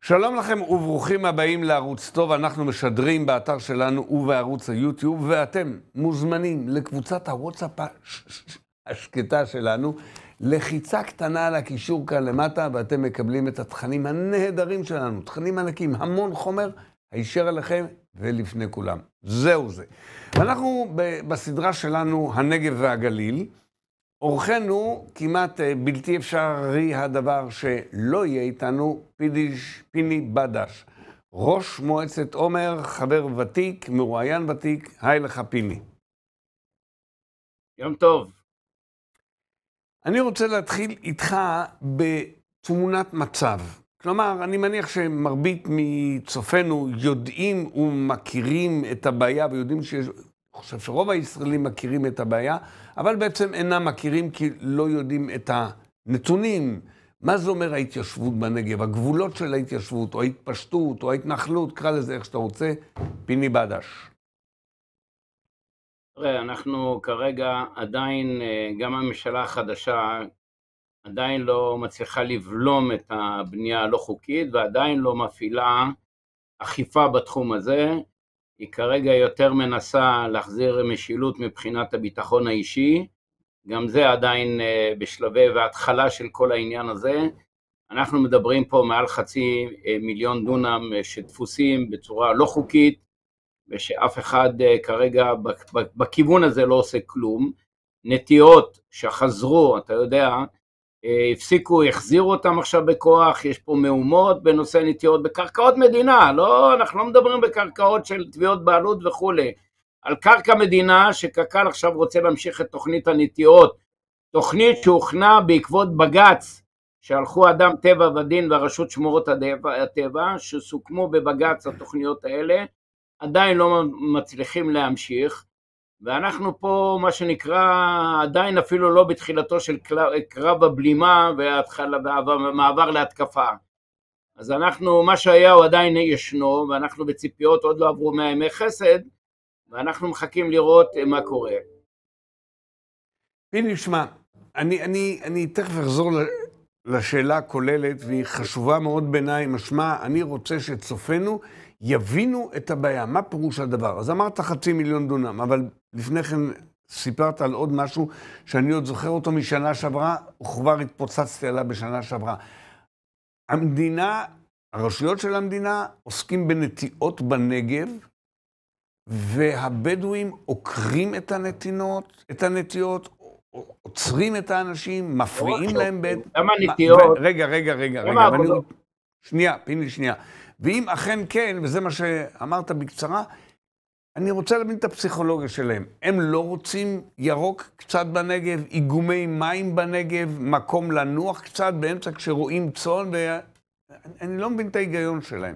שלום לכם וברוכים הבאים לערוץ טוב. אנחנו משדרים באתר שלנו ובערוץ היוטיוב, ואתם מוזמנים לקבוצת הוואטסאפ השקטה שלנו. לחיצה קטנה על הקישור כאן למטה, ואתם מקבלים את התכנים הנהדרים שלנו, תכנים ענקים, המון חומר, הישר עליכם ולפני כולם. זהו זה. ואנחנו בסדרה שלנו, הנגב והגליל, אורחנו כמעט בלתי אפשרי הדבר שלא יהיה איתנו, פיני בדש, ראש מועצת עומר, חבר ותיק, מרואיין ותיק. היי לך פיני. יום טוב. אני רוצה להתחיל איתך בתמונת מצב. כלומר, אני מניח שמרבית מצופינו יודעים ומכירים את הבעיה, ויודעים אני חושב שרוב הישראלים מכירים את הבעיה, אבל בעצם אינם מכירים כי לא יודעים את הנתונים. מה זה אומר ההתיישבות בנגב, הגבולות של ההתיישבות, או ההתפשטות, או ההתנחלות, קרא לזה איך שאתה רוצה. פיני בדש. תראה, אנחנו כרגע עדיין, גם הממשלה החדשה עדיין לא מצליחה לבלום את הבנייה הלא חוקית, ועדיין לא מפעילה אכיפה בתחום הזה. היא כרגע יותר מנסה להחזיר משילות מבחינת הביטחון האישי, גם זה עדיין בשלבי וההתחלה של כל העניין הזה. אנחנו מדברים פה מעל 500,000 דונם שתפוסים בצורה לא חוקית, ושאף אחד כרגע בכיוון הזה לא עושה כלום. נטיעות שחזרו, אתה יודע, הפסיקו, החזירו אותם עכשיו בכוח. יש פה מהומות בנושא נטיעות בקרקעות מדינה, לא, אנחנו לא מדברים בקרקעות של תביעות בעלות וכו', על קרקע מדינה שקק"ל עכשיו רוצה להמשיך את תוכנית הנטיעות, תוכנית שהוכנה בעקבות בג"ץ, שהלכו אדם טבע ודין והרשות שמורות הטבע, שסוכמו בבג"ץ התוכניות האלה, עדיין לא מצליחים להמשיך, ואנחנו פה מה שנקרא עדיין אפילו לא בתחילתו של קרב הבלימה והמעבר להתקפה. אז אנחנו, מה שהיה הוא עדיין ישנו, ואנחנו בציפיות, עוד לא עברו 100 ימי חסד, ואנחנו מחכים לראות מה קורה. פיני, שמע, אני תכף אחזור לשאלה הכוללת, והיא חשובה מאוד בעיניי. משמע, אני רוצה שצופנו יבינו את הבעיה, מה פירוש הדבר. אז אמרת 500,000 דונם, אבל לפני כן סיפרת על עוד משהו שאני עוד זוכר אותו משנה שעברה, וכבר התפוצצתי עליו בשנה שעברה. המדינה, הרשויות של המדינה עוסקים בנטיעות בנגב, והבדואים עוקרים את הנטיעות, עוצרים את האנשים, מפריעים להם למה נטיעות? רגע. שנייה, פיני, שנייה. ואם אכן כן, וזה מה שאמרת בקצרה, אני רוצה להבין את הפסיכולוגיה שלהם. הם לא רוצים ירוק קצת בנגב, איגומי מים בנגב, מקום לנוח קצת באמצע כשרואים צאן, ואני לא מבין את ההיגיון שלהם.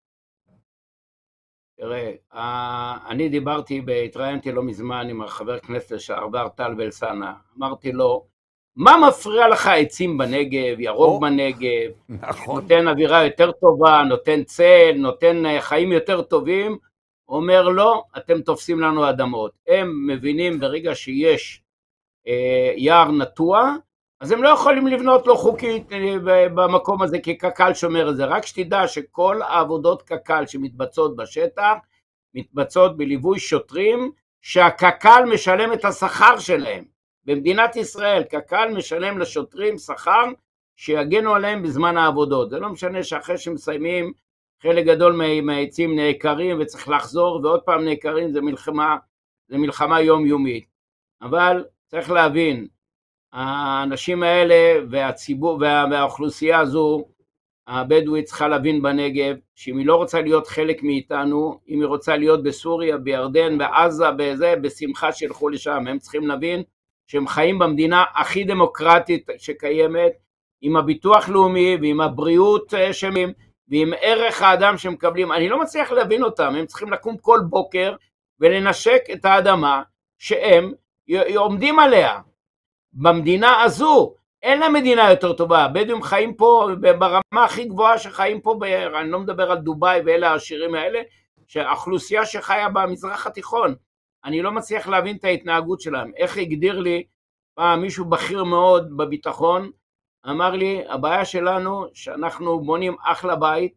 תראה, אני התראיינתי לא מזמן עם חבר הכנסת לשעבר טל בלסנה, אמרתי לו, מה מפריע לך עצים בנגב, ירוק בנגב, נכון. נותן אווירה יותר טובה, נותן צל, נותן חיים יותר טובים. אומר לא, אתם תופסים לנו אדמות. הם מבינים ברגע שיש יער נטוע, אז הם לא יכולים לבנות לא חוקית במקום הזה, כי קק"ל שומר את זה. רק שתדע שכל העבודות קק"ל שמתבצעות בשטח, מתבצעות בליווי שוטרים, שהקק"ל משלם את השכר שלהם. במדינת ישראל קק"ל משלם לשוטרים שכר שיגנו עליהם בזמן העבודות. זה לא משנה שאחרי שמסיימים, חלק גדול מהעצים נעקרים וצריך לחזור, ועוד פעם נעקרים, זה מלחמה יומיומית. אבל צריך להבין, האנשים האלה והציבור והאוכלוסייה הזו, הבדואית, צריכה להבין בנגב, שאם היא לא רוצה להיות חלק מאיתנו, אם היא רוצה להיות בסוריה, בירדן, בעזה, בשמחה שילכו לשם. הם צריכים להבין שהם חיים במדינה הכי דמוקרטית שקיימת, עם הביטוח לאומי ועם הבריאות שהם, ועם ערך האדם שמקבלים. אני לא מצליח להבין אותם. הם צריכים לקום כל בוקר ולנשק את האדמה שהם עומדים עליה. במדינה הזו אין לה מדינה יותר טובה. הבדואים חיים פה ברמה הכי גבוהה שחיים פה, אני לא מדבר על דובאי ואלה העשירים האלה, שהאוכלוסייה שחיה במזרח התיכון. אני לא מצליח להבין את ההתנהגות שלהם. איך הגדיר לי פעם מישהו בכיר מאוד בביטחון, אמר לי, הבעיה שלנו שאנחנו בונים אחלה בית,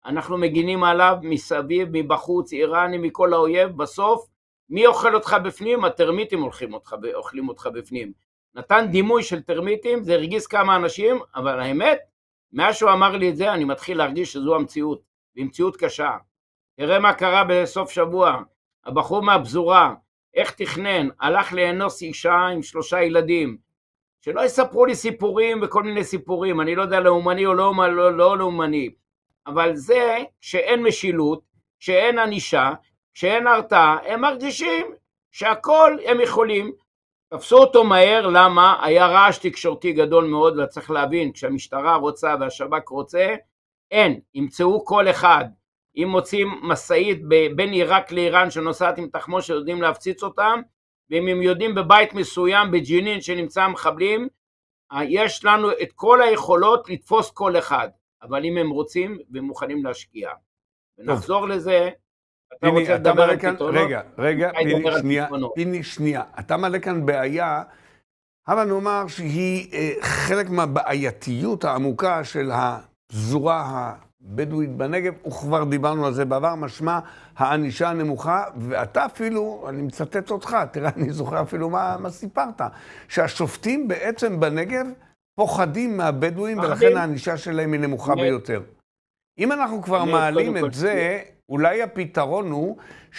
אנחנו מגינים עליו מסביב, מבחוץ, איראני, מכל האויב, בסוף, מי אוכל אותך בפנים? הטרמיטים אוכלים אותך בפנים. נתן דימוי של טרמיטים, זה הרגיז כמה אנשים, אבל האמת, מאז שהוא אמר לי את זה, אני מתחיל להרגיש שזו המציאות, והיא מציאות קשה. תראה מה קרה בסוף שבוע, הבחור מהפזורה, איך תכנן, הלך לאנוס אישה עם 3 ילדים, שלא יספרו לי סיפורים וכל מיני סיפורים, אני לא יודע לאומני או לא לאומני, אבל זה שאין משילות, שאין ענישה, שאין הרתעה, הם מרגישים שהכל הם יכולים. תפסו אותו מהר, למה? היה רעש תקשורתי גדול מאוד, וצריך להבין, כשהמשטרה רוצה והשב"כ רוצה, אין, ימצאו כל אחד. אם מוצאים מסעית בין עיראק לאיראן שנוסעת עם תחמושת יודעים להפציץ אותם, ואם הם יודעים בבית מסוים בג'נין שנמצא מחבלים, יש לנו את כל היכולות לתפוס כל אחד, אבל אם הם רוצים ומוכנים להשקיע. ונחזור לזה, אתה רוצה לדבר על פתרונות? רגע, פיני, שנייה. אתה מעלה כאן בעיה, אבל נאמר שהיא חלק מהבעייתיות העמוקה של הפזורה הבדואית בנגב, וכבר דיברנו על זה בעבר, משמע הענישה הנמוכה, ואתה אפילו, אני מצטט אותך, תראה, אני זוכר אפילו מה סיפרת, שהשופטים בעצם בנגב פוחדים מהבדואים, ולכן הענישה שלהם היא נמוכה ביותר. אם אנחנו כבר מעלים את זה, אולי הפתרון הוא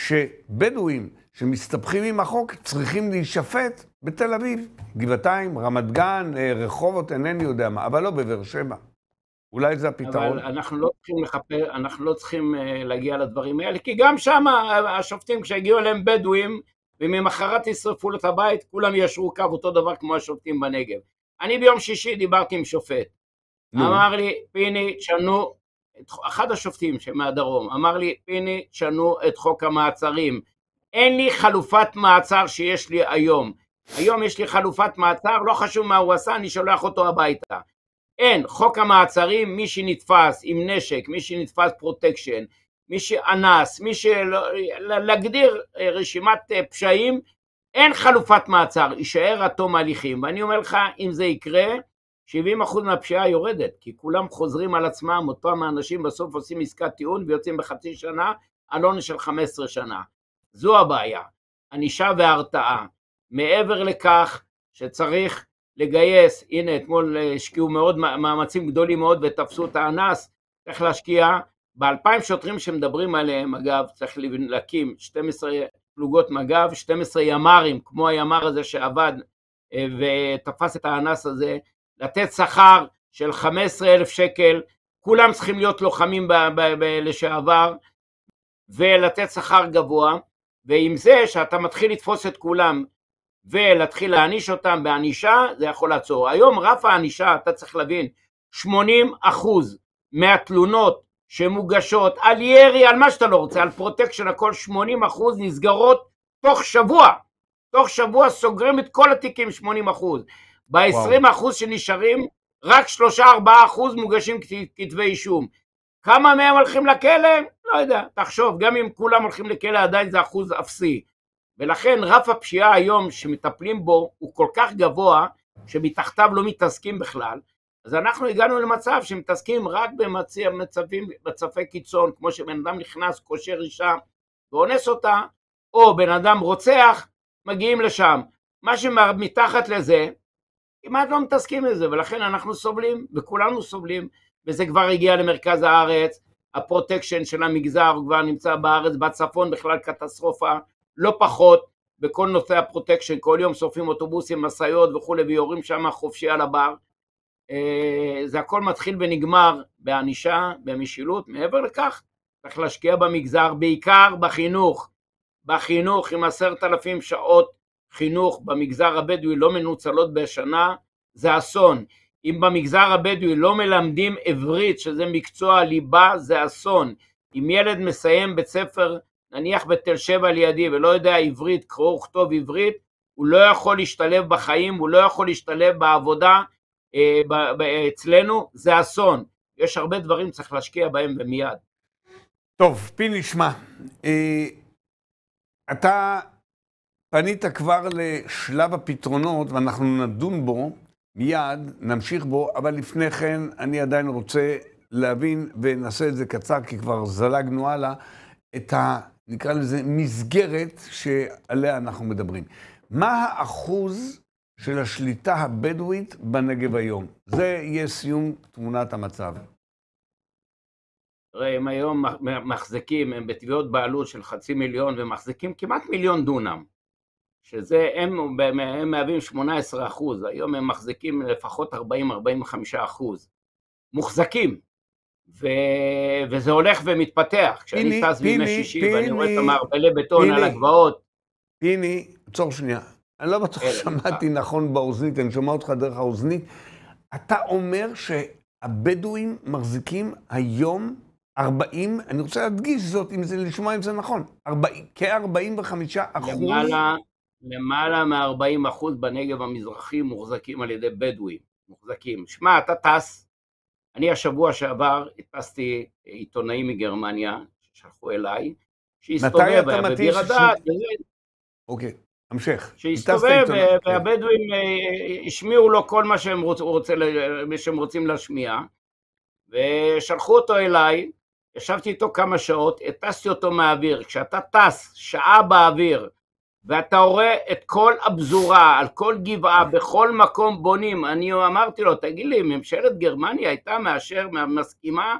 שבדואים שמסתבכים עם החוק צריכים להישפט בתל אביב, גבעתיים, רמת גן, רחובות, אינני יודע מה, אבל לא בבאר שבע. אולי זה הפתרון. אבל אנחנו לא צריכים להגיע לדברים האלה, כי גם שם השופטים כשהגיעו אליהם בדואים, וממחרת ישרפו את הבית, כולם ישרו קו אותו דבר כמו השופטים בנגב. אני ביום שישי דיברתי עם שופט, אמר לי, פיני, תשנו, אחד השופטים שמהדרום, אמר לי, פיני, תשנו את חוק המעצרים. אין לי חלופת מעצר שיש לי היום. היום יש לי חלופת מעצר, לא חשוב מה הוא עשה, אני שולח אותו הביתה. אין, חוק המעצרים, מי שנתפס עם נשק, מי שנתפס פרוטקשן, מי שאנס, מי להגדיר רשימת פשעים, אין חלופת מעצר, יישאר עד תום ההליכים. ואני אומר לך, אם זה יקרה, 70% מהפשיעה יורדת, כי כולם חוזרים על עצמם, אותם האנשים בסוף עושים עסקת טיעון ויוצאים בחצי שנה, על עונש של 15 שנה. זו הבעיה, ענישה והרתעה. מעבר לכך שצריך לגייס, הנה אתמול השקיעו מאוד מאמצים גדולים מאוד ותפסו את האנס, צריך להשקיע, ב-2,000 שוטרים שמדברים עליהם, אגב, צריך להקים 12 פלוגות מג"ב, 12 ימ"רים, כמו הימ"ר הזה שעבד ותפס את האנס הזה, לתת שכר של 15,000 שקל, כולם צריכים להיות לוחמים לשעבר, ולתת שכר גבוה, ועם זה שאתה מתחיל לתפוס את כולם, ולהתחיל להעניש אותם בענישה, זה יכול לעצור. היום רף הענישה, אתה צריך להבין, 80% מהתלונות שמוגשות על ירי, על מה שאתה לא רוצה, על פרוטקשן, הכל 80% נסגרות תוך שבוע. תוך שבוע סוגרים את כל התיקים 80%. ב-20% שנשארים, רק 3-4% מוגשים כתבי אישום. כמה מהם הולכים לכלא? לא יודע, תחשוב, גם אם כולם הולכים לכלא, עדיין זה אחוז אפסי. ולכן רף הפשיעה היום שמטפלים בו הוא כל כך גבוה, שמתחתיו לא מתעסקים בכלל. אז אנחנו הגענו למצב שמתעסקים רק במצבי קיצון, כמו שבן אדם נכנס, קושר אישה ואונס אותה, או בן אדם רוצח, מגיעים לשם. מה שמתחת לזה, כמעט לא מתעסקים לזה, ולכן אנחנו סובלים, וכולנו סובלים, וזה כבר הגיע למרכז הארץ, הפרוטקשן של המגזר כבר נמצא בארץ, בצפון בכלל קטסטרופה, לא פחות, בכל נושא הפרוטקשן, כל יום שורפים אוטובוסים, מסעיות וכו', ויורים שם חופשי על הבר. זה הכל מתחיל ונגמר בענישה, במשילות. מעבר לכך, צריך להשקיע במגזר, בעיקר בחינוך עם 10,000 שעות חינוך במגזר הבדואי לא מנוצלות בשנה, זה אסון. אם במגזר הבדואי לא מלמדים עברית, שזה מקצוע ליבה, זה אסון. אם ילד מסיים בית ספר, נניח בתל שבע לידי, ולא יודע עברית, קרוא וכתוב עברית, הוא לא יכול להשתלב בחיים, הוא לא יכול להשתלב בעבודה אצלנו, זה אסון. יש הרבה דברים צריך להשקיע בהם ומיד. טוב, פיני, שמע, אתה פנית כבר לשלב הפתרונות, ואנחנו נדון בו מיד, נמשיך בו, אבל לפני כן אני עדיין רוצה להבין, ונעשה את זה קצר, כי כבר זלגנו הלאה, את נקרא לזה מסגרת שעליה אנחנו מדברים. מה האחוז של השליטה הבדואית בנגב היום? זה יהיה סיום תמונת המצב. תראה, הם היום מחזיקים, הם בתביעות בעלות של 500,000 ומחזיקים כמעט 1,000,000 דונם, שזה הם מהווים 18%, היום הם מחזיקים לפחות 40-45%, מוחזקים, וזה הולך ומתפתח. כשאני טס בימי שישי ואני רואה את המערבלי בטון על הגבעות. פיני, עצור שנייה, אני לא בטוח שמעתי נכון באוזנית, אני שומע אותך דרך האוזנית, אתה אומר שהבדואים מחזיקים היום 40, אני רוצה להדגיש זאת, לשמוע אם זה נכון, כ-45%. למעלה מ-40% בנגב המזרחי מוחזקים על ידי בדואים, מוחזקים. שמע, אתה טס, אני השבוע שעבר טסתי עיתונאים מגרמניה, ששלחו אליי, שהסתובב, היה בביר הדעת, אוקיי, המשך. שהסתובב, והבדואים השמיעו לו כל מה שהם רוצים להשמיע, ושלחו אותו אליי, ישבתי איתו כמה שעות, הטסתי אותו מהאוויר. כשאתה טס שעה באוויר, ואתה רואה את כל הפזורה, על כל גבעה, בכל מקום בונים, אני אמרתי לו, תגיד לי, ממשלת גרמניה הייתה מסכימה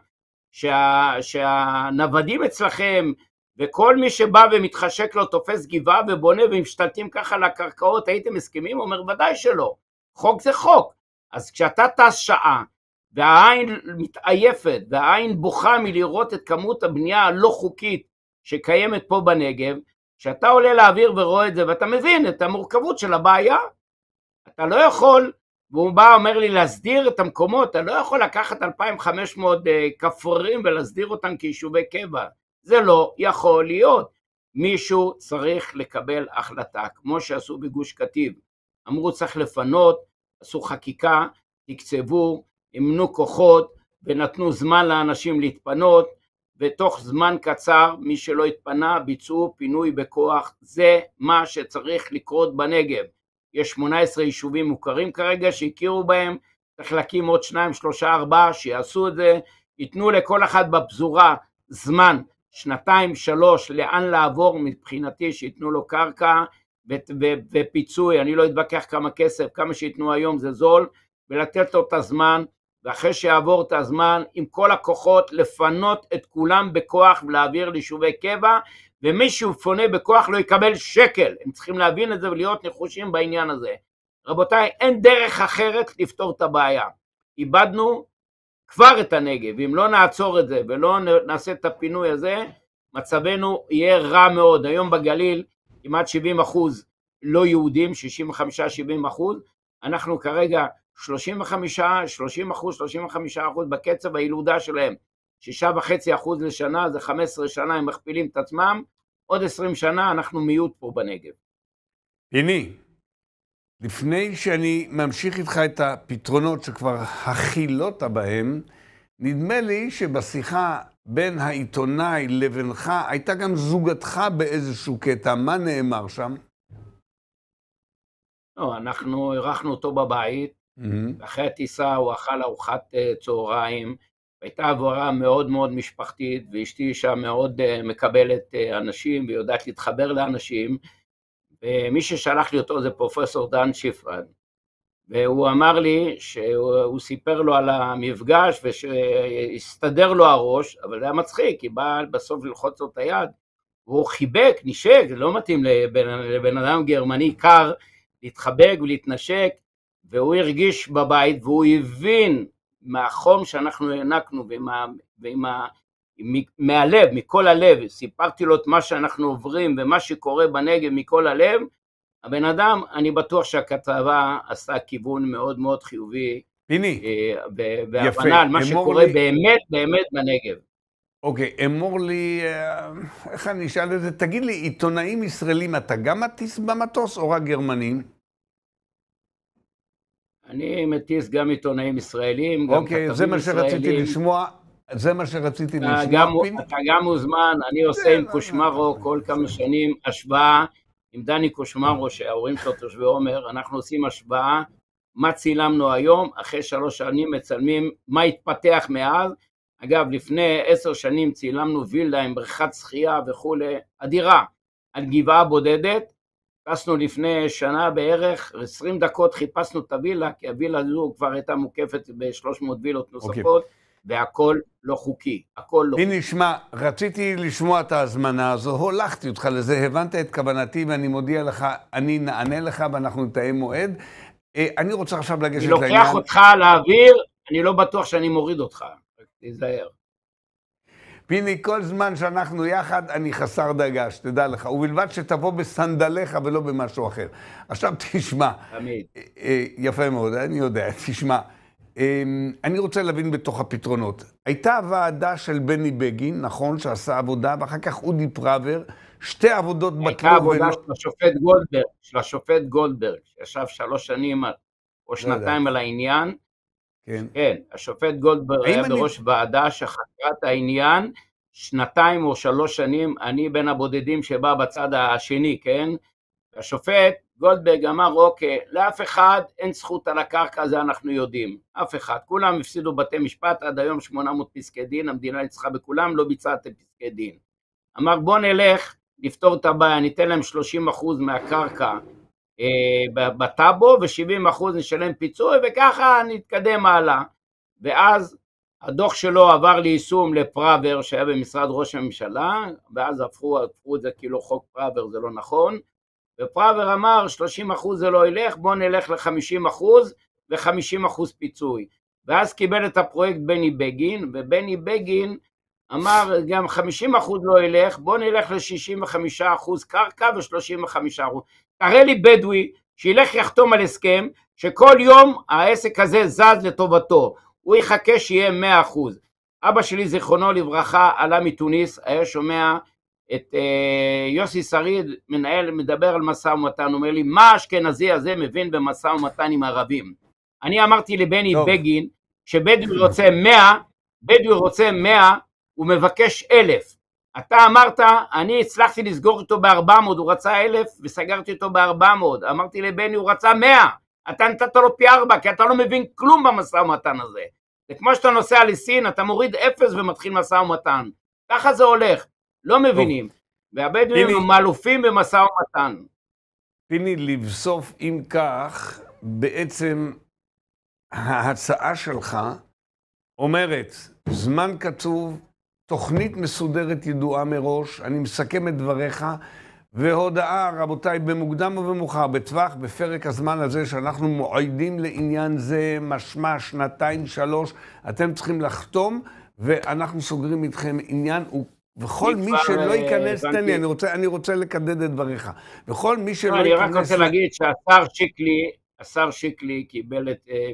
שהנוודים אצלכם, וכל מי שבא ומתחשק לו תופס גבעה ובונה ומשתלטים ככה לקרקעות, הייתם מסכימים? הוא אומר, ודאי שלא, חוק זה חוק. אז כשאתה טס שעה, והעין מתעייפת, והעין בוכה מלראות את כמות הבנייה הלא חוקית שקיימת פה בנגב, כשאתה עולה לאוויר ורואה את זה, ואתה מבין את המורכבות של הבעיה, אתה לא יכול, והוא בא אומר לי להסדיר את המקומות, אתה לא יכול לקחת 2,500 כפרים ולהסדיר אותם כיישובי קבע, זה לא יכול להיות. מישהו צריך לקבל החלטה, כמו שעשו בגוש קטיף, אמרו צריך לפנות, עשו חקיקה, תקצבו, אימנו כוחות ונתנו זמן לאנשים להתפנות, ותוך זמן קצר מי שלא התפנה ביצעו פינוי בכוח. זה מה שצריך לקרות בנגב. יש 18 יישובים מוכרים כרגע שהכירו בהם, צריך להקים עוד 2, 3, 4 שיעשו את זה, ייתנו לכל אחד בפזורה זמן, 2, 3 לאן לעבור, מבחינתי שיתנו לו קרקע ופיצוי, אני לא אתווכח כמה כסף, כמה שיתנו היום זה זול, ולתת לו את הזמן, ואחרי שיעבור את הזמן עם כל הכוחות לפנות את כולם בכוח ולהעביר ליישובי קבע, ומי שפונה בכוח לא יקבל שקל. הם צריכים להבין את זה ולהיות נחושים בעניין הזה. רבותיי, אין דרך אחרת לפתור את הבעיה. איבדנו כבר את הנגב, ואם לא נעצור את זה ולא נעשה את הפינוי הזה, מצבנו יהיה רע מאוד. היום בגליל כמעט 70% לא יהודים, 65-70%, אנחנו כרגע 30%, 35% בקצב הילודה שלהם, 6.5% לשנה, זה 15 שנה, הם מכפילים את עצמם, עוד 20 שנה אנחנו מיעוט פה בנגב. פיני, לפני שאני ממשיך איתך את הפתרונות שכבר הכילות בהם, נדמה לי שבשיחה בין העיתונאי לבינך, הייתה גם זוגתך באיזשהו קטע, מה נאמר שם? לא, אנחנו ערכנו אותו בבית, אחרי הטיסה הוא אכל ארוחת צהריים, הייתה עבורה מאוד מאוד משפחתית, ואשתי אישה מאוד מקבלת אנשים ויודעת להתחבר לאנשים, ומי ששלח לי אותו זה פרופסור דן שיפרד, והוא אמר לי שהוא סיפר לו על המפגש ושהסתדר לו הראש, אבל זה היה מצחיק, כי בא בסוף ללחוץ לו את היד, והוא חיבק, נשק, זה לא מתאים לבן אדם גרמני קר, להתחבק ולהתנשק, והוא הרגיש בבית, והוא הבין מהחום שאנחנו הענקנו, מהלב, מכל הלב, סיפרתי לו את מה שאנחנו עוברים, ומה שקורה בנגב מכל הלב, הבן אדם, אני בטוח שהכתבה עשה כיוון מאוד מאוד חיובי, פיני, והבנה על מה שקורה באמת, באמת בנגב. אוקיי, אמור לי, איך אני אשאל את זה, תגיד לי, עיתונאים ישראלים, אתה גם מטיס במטוס או רק גרמנים? אני מטיס גם עיתונאים ישראלים, גם כתבים ישראלים. אוקיי, זה מה שרציתי לשמוע, אתה גם מוזמן, אני עושה עם קושמרו כל כמה שנים השוואה, עם דני קושמרו, שההורים שלו תושבי עומר, אנחנו עושים השוואה, מה צילמנו היום, אחרי 3 שנים מצלמים, מה התפתח מאז, אגב, לפני 10 שנים צילמנו וילדה עם בריכת שחייה וכולי, אדירה, על גבעה בודדת. חיפשנו לפני שנה בערך, 20 דקות חיפשנו את הווילה, כי הווילה הזו כבר הייתה מוקפת ב-300 וילות נוספות, והכל לא חוקי, הכל לא חוקי. הנה, שמע, רציתי לשמוע את ההזמנה הזו, הולכתי אותך לזה, הבנת את כוונתי, ואני מודיע לך, אני נענה לך ואנחנו נתאם מועד. אני רוצה עכשיו לגשת לעניין. אני לוקח אותך לאוויר, אני לא בטוח שאני מוריד אותך, תיזהר. פיני, כל זמן שאנחנו יחד, אני חסר דאגה, שתדע לך, ובלבד שתבוא בסנדליך ולא במשהו אחר. עכשיו תשמע, תמיד. יפה מאוד, אני יודע, תשמע, אני רוצה להבין בתוך הפתרונות. הייתה ועדה של בני בגין, נכון, שעשה עבודה, ואחר כך אודי פראוור, שתי עבודות בכלוב. הייתה עבודה של השופט גולדברג, שישב 3 שנים או שנתיים על העניין. כן, השופט גולדברג היה בראש ועדה שחקרה את העניין, 2 או 3 שנים, אני בין הבודדים שבא בצד השני, כן? השופט גולדברג אמר, אוקיי, לאף אחד אין זכות על הקרקע, זה אנחנו יודעים, אף אחד, כולם הפסידו בתי משפט, עד היום 800 פסקי דין, המדינה ניצחה בכולם, לא ביצעתם פסקי דין. אמר, בוא נלך, לפתור את הבעיה, ניתן להם 30% מהקרקע בטאבו, ו70% נשלם פיצוי, וככה נתקדם הלאה. ואז הדוח שלו עבר ליישום לפראוור, שהיה במשרד ראש הממשלה, ואז הפכו את זה כאילו חוק פראוור, זה לא נכון, ופראוור אמר 30% זה לא ילך, בוא נלך ל50% ו50% פיצוי. ואז קיבל את הפרויקט בני בגין, ובני בגין אמר גם 50% לא ילך, בוא נלך ל65% קרקע ו35%. תראה לי בדואי שילך יחתום על הסכם שכל יום העסק הזה זז לטובתו, הוא יחכה שיהיה 100%. אבא שלי זיכרונו לברכה עלה מתוניס, היה שומע את יוסי שריד מנהל מדבר על משא ומתן, אומר לי מה האשכנזי הזה מבין במשא ומתן עם ערבים. אני אמרתי לבני בגין שבדואי רוצה 100, הוא מבקש 1,000. אתה אמרת, אני הצלחתי לסגור איתו ב400, הוא רצה 1,000 וסגרתי איתו ב400. אמרתי לבני, הוא רצה 100, אתה נתת לו פי 4, כי אתה לא מבין כלום במשא ומתן הזה. זה כמו שאתה נוסע לסין, אתה מוריד 0 ומתחיל משא ומתן. ככה זה הולך, לא מבינים. והבדואים הם מאלופים במשא ומתן. פיני, לבסוף, אם כך, בעצם ההצעה שלך אומרת, זמן קצוב, תוכנית מסודרת ידועה מראש, אני מסכם את דבריך, והודעה, רבותיי, במוקדם ובמאוחר, בטווח, בפרק הזמן הזה שאנחנו מועדים לעניין זה, משמע 2-3, אתם צריכים לחתום, ואנחנו סוגרים איתכם עניין, וכל מי שלא ייכנס, תן לי, אני רוצה לקדד את דבריך, וכל מי שלא ייכנס... אני רק רוצה להגיד שהשר שיקלי קיבל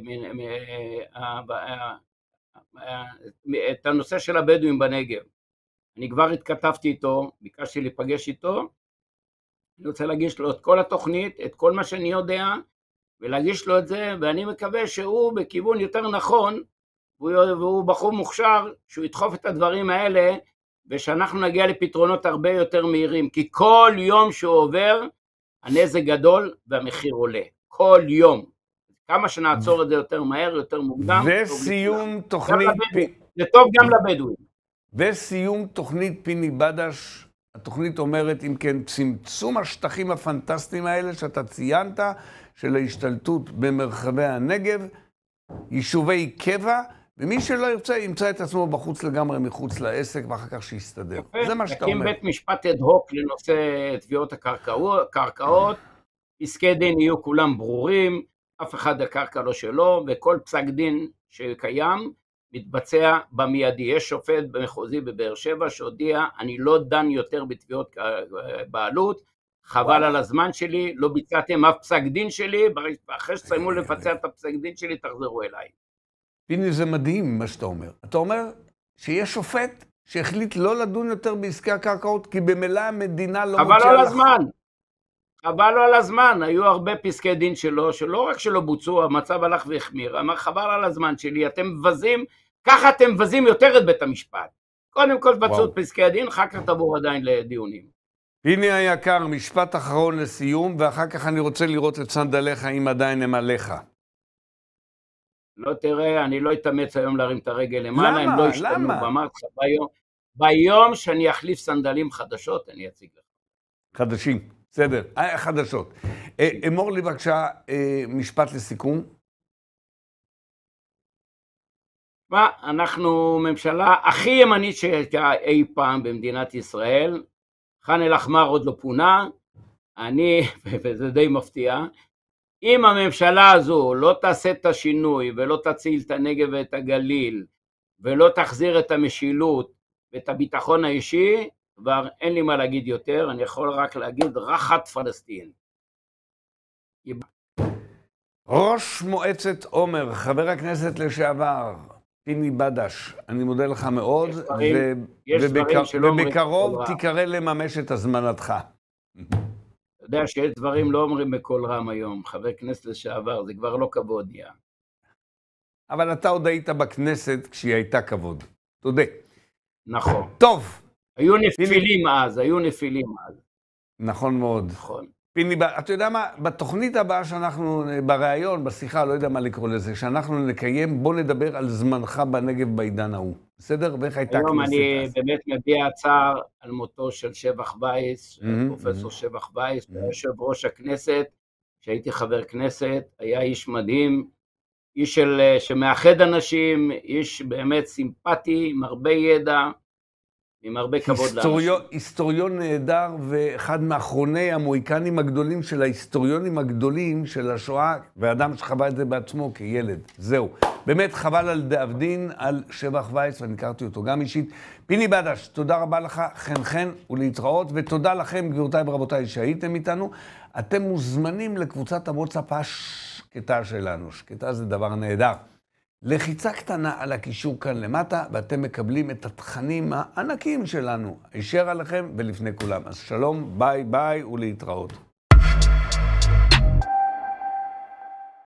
את הנושא של הבדואים בנגב. אני כבר התכתבתי איתו, ביקשתי להיפגש איתו, אני רוצה להגיש לו את כל התוכנית, את כל מה שאני יודע, ולהגיש לו את זה, ואני מקווה שהוא בכיוון יותר נכון, והוא בחור מוכשר, שהוא ידחוף את הדברים האלה, ושאנחנו נגיע לפתרונות הרבה יותר מהירים, כי כל יום שהוא עובר, הנזק גדול והמחיר עולה. כל יום. כמה שנעצור את זה יותר מהר, יותר מוקדם. וסיום תוכנית... זה טוב גם לבדואים. וסיום תוכנית פיני בדש, התוכנית אומרת, אם כן, צמצום השטחים הפנטסטיים האלה שאתה ציינת, של ההשתלטות במרחבי הנגב, יישובי קבע, ומי שלא ירצה ימצא את עצמו בחוץ לגמרי, מחוץ לעסק, ואחר כך שיסתדר. זה מה שאתה אומר. תקים בית משפט אד-הוק לנושא תביעות הקרקעות, פסקי דין יהיו כולם ברורים, אף אחד הקרקע לא שלו, וכל פסק דין שקיים מתבצע במיידי. יש שופט במחוזי בבאר שבע שהודיע, אני לא דן יותר בתביעות בעלות, חבל על הזמן שלי, לא ביצעתם אף פסק דין שלי, אחרי שסיימו לבצע את הפסק דין שלי, תחזרו אליי. פיני, זה מדהים מה שאתה אומר. אתה אומר שיש שופט שהחליט לא לדון יותר בעסקי הקרקעות, כי במילא המדינה לא מוציאה לך... חבל לו על הזמן, היו הרבה פסקי דין שלו, שלא רק שלא בוצעו, המצב הלך והחמיר, אמר חבל על הזמן שלי, אתם מבזים, ככה אתם מבזים יותר את בית המשפט. קודם כל תבצעו את פסקי הדין, אחר כך תבואו עדיין לדיונים. פיני היקר, משפט אחרון לסיום, ואחר כך אני רוצה לראות את סנדליך, אם עדיין הם עליך. לא תראה, אני לא אתאמץ היום להרים את הרגל למעלה, הם לא למה? ישתנו למה? במקס, ביום שאני אחליף סנדלים חדשות, אני אציג לך. חדשים, בסדר, חדשות. אמור לי בבקשה משפט לסיכום. מה, אנחנו ממשלה הכי ימנית שהייתה אי פעם במדינת ישראל, ח'אן אל-אחמר עוד לא פונה, וזה די מפתיע, אם הממשלה הזו לא תעשה את השינוי ולא תציל את הנגב ואת הגליל ולא תחזיר את המשילות ואת הביטחון האישי, כבר אין לי מה להגיד יותר, אני יכול רק להגיד רחת פלסטין. ראש מועצת עומר, חבר הכנסת לשעבר, פיני בדש, אני מודה לך מאוד, ובקרוב תיקרא לממש את הזמנתך. אתה יודע שיש דברים לא אומרים בקול רם היום, חבר כנסת לשעבר, זה כבר לא כבוד נהיה. אבל אתה עוד היית בכנסת כשהיא הייתה כבוד. תודה. נכון. טוב. היו נפילים אז. נכון מאוד. נכון. פיני, אתה יודע מה? בתוכנית הבאה שאנחנו, בראיון, בשיחה, לא יודע מה לקרוא לזה, שאנחנו נקיים, בוא נדבר על זמנך בנגב בעידן ההוא. בסדר? ואיך הייתה הכנסת? היום אני באמת מביע צער על מותו של שבח וייס, פרופסור שבח וייס, יושב ראש הכנסת, שהייתי חבר כנסת, היה איש מדהים, איש שמאחד אנשים, איש באמת סימפטי, עם הרבה ידע, עם הרבה כבוד לאנשים. היסטוריון נהדר, ואחד מאחרוני המוהיקנים הגדולים של ההיסטוריונים הגדולים של השואה, ואדם שחווה את זה בעצמו כילד. זהו. באמת חבל על דאבדין, על שבח וייס, ואני הכרתי אותו גם אישית. פיני בדש, תודה רבה לך, חן חן ולהתראות, ותודה לכם, גבירותיי ורבותיי, שהייתם איתנו. אתם מוזמנים לקבוצת הוואטסאפ השקטה שלנו. שקטה זה דבר נהדר. לחיצה קטנה על הקישור כאן למטה, ואתם מקבלים את התכנים הענקיים שלנו, הישר עליכם ולפני כולם. אז שלום, ביי ביי ולהתראות.